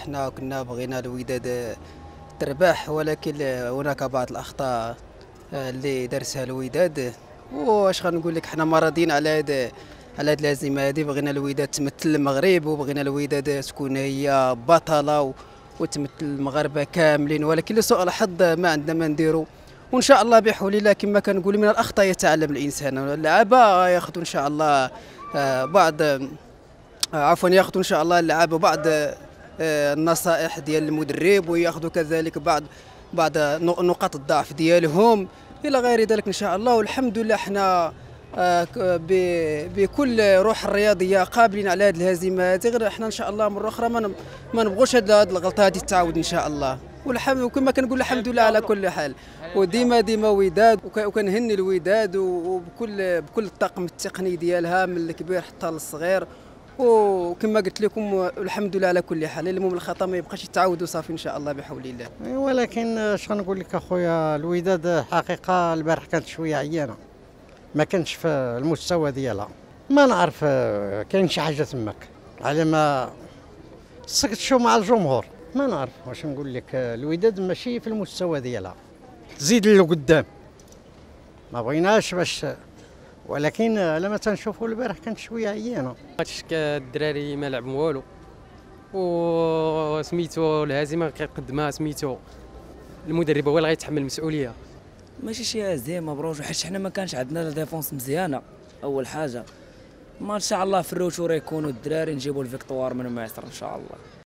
احنا كنا بغينا الوداد تربح، ولكن هناك بعض الأخطاء اللي درسها الوداد. واش غنقول لك، حنا ما راضيين على هاد الهزيمة هادي. بغينا الوداد تمثل المغرب، وبغينا الوداد تكون هي بطلة وتمثل المغاربة كاملين، ولكن لسوء الحظ ما عندنا ما نديرو. وان شاء الله بحول الله كما كنقول من الاخطاء يتعلم الانسان. اللعابه ياخذوا ان شاء الله بعض عفوا ياخذوا ان شاء الله اللعابه بعض النصائح ديال المدرب، وياخذوا كذلك بعض نقاط الضعف ديالهم الى غير ذلك ان شاء الله. والحمد لله احنا بكل روح الرياضيه قابلين على هذه الهزيمه هذه. غير احنا ان شاء الله مره اخرى ما نبغوش هذه الغلطه هذه تعاود ان شاء الله. والحمد، وكما كنقول الحمد لله على كل حال. وديما وداد، وكنهني الوداد بكل الطاقم التقني ديالها من الكبير حتى للصغير. وكما قلت لكم الحمد لله على كل حال. المهم الخطا ما يبقاش يتعاود وصافي ان شاء الله بحول الله. ولكن اش غنقول لك اخويا، الوداد حقيقه البارح كانت شويه عيانه، ما كانش في المستوى ديالها. ما نعرف كاين شي حاجه تماك على ما سكتشوا مع الجمهور. ما نعرف واش نقول لك، الوداد ماشي في المستوى ديالها، تزيد لقدام ما بغيناش باش. ولكن لما تنشوفوا البارح كانت شويه عيانه. هادشي الدراري ما لعبوا والو، وسميتو الهزيمه كيقدمها سميتو المدرب هو اللي غيتحمل المسؤوليه. ماشي شي هزيمه بروج، حيت حنا ما كانش عندنا لا ديفونس مزيانه اول حاجه. ما ان شاء الله في الروتور يكونوا الدراري نجيبوا الفيكتوار من مصر ان شاء الله.